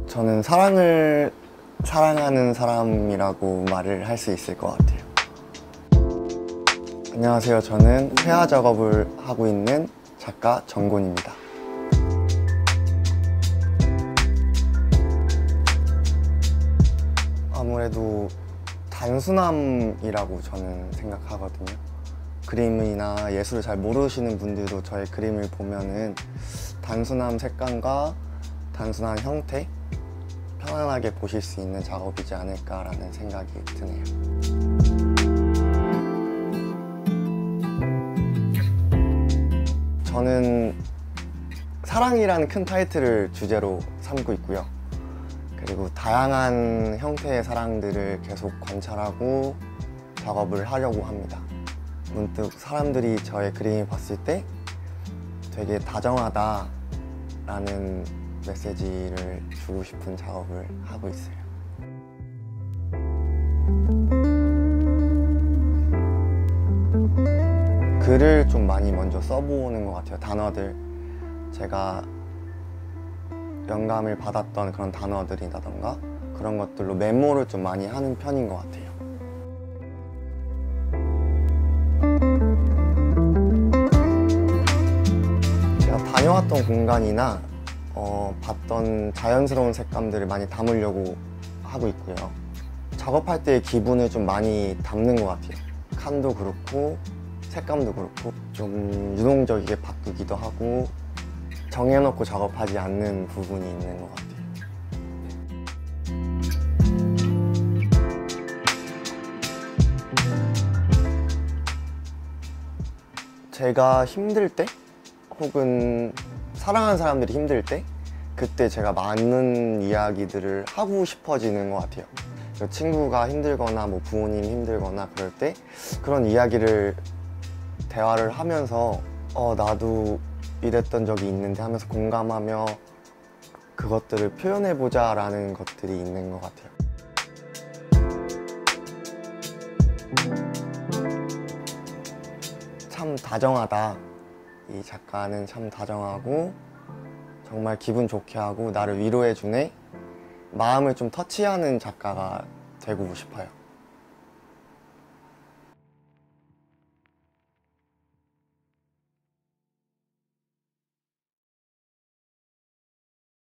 저는 사랑을 사랑하는 사람이라고 말을 할 수 있을 것 같아요. 안녕하세요. 저는 회화 작업을 하고 있는 작가 정곤입니다. 아무래도 단순함이라고 저는 생각하거든요. 그림이나 예술을 잘 모르시는 분들도 저의 그림을 보면은 단순한 색감과 단순한 형태, 편안하게 보실 수 있는 작업이지 않을까라는 생각이 드네요. 저는 사랑이라는 큰 타이틀을 주제로 삼고 있고요. 그리고 다양한 형태의 사랑들을 계속 관찰하고 작업을 하려고 합니다. 문득 사람들이 저의 그림을 봤을 때 되게 다정하다라는 메시지를 주고 싶은 작업을 하고 있어요. 글을 좀 많이 먼저 써보는 것 같아요. 단어들, 제가 영감을 받았던 그런 단어들이라던가 그런 것들로 메모를 좀 많이 하는 편인 것 같아요. 제가 다녀왔던 공간이나 봤던 자연스러운 색감들을 많이 담으려고 하고 있고요. 작업할 때의 기분을 좀 많이 담는 것 같아요. 칸도 그렇고 색감도 그렇고 좀 유동적이게 바꾸기도 하고 정해놓고 작업하지 않는 부분이 있는 것 같아요. 제가 힘들 때 혹은 사랑하는 사람들이 힘들 때 그때 제가 많은 이야기들을 하고 싶어지는 것 같아요. 친구가 힘들거나 뭐 부모님 힘들거나 그럴 때 그런 이야기를 대화를 하면서 나도 이랬던 적이 있는데 하면서 공감하며 그것들을 표현해보자 라는 것들이 있는 것 같아요. 참 다정하다. 이 작가는 참 다정하고 정말 기분 좋게 하고 나를 위로해주네. 마음을 좀 터치하는 작가가 되고 싶어요.